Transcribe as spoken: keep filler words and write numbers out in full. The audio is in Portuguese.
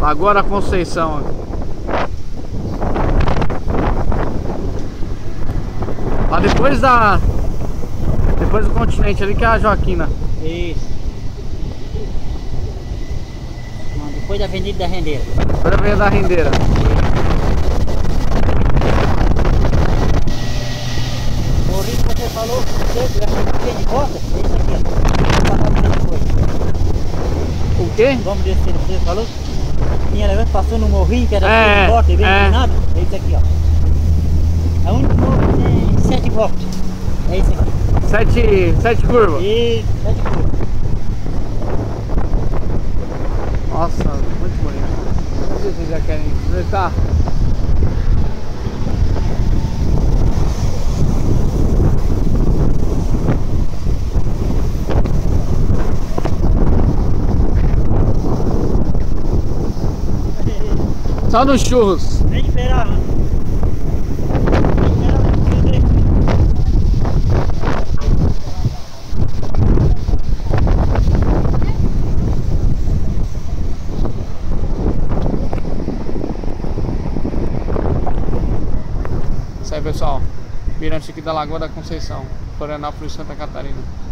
Lagoa da Conceição. Lá depois da... Depois do continente ali que é a Joaquina. Isso. Não, depois da Avenida da Rendeira. Depois da Avenida da Rendeira. O rio que você falou, você tem de costa, é isso aqui, ó. O quê? Vamos descer, você falou? Tinha levante, passou no morrinho que era É, de volta e veio é. nada. É isso aqui, ó. É o único morro que tem sete voltas. É isso aqui. Sete, sete curvas. Isso, sete curvas. Nossa, muito bonito. Não sei se vocês já querem visitar. Só nos churros. Vem esperar, mano. Vem esperar o Pedro. Isso aí, pessoal. Mirante aqui da Lagoa da Conceição, Florianópolis, Santa Catarina.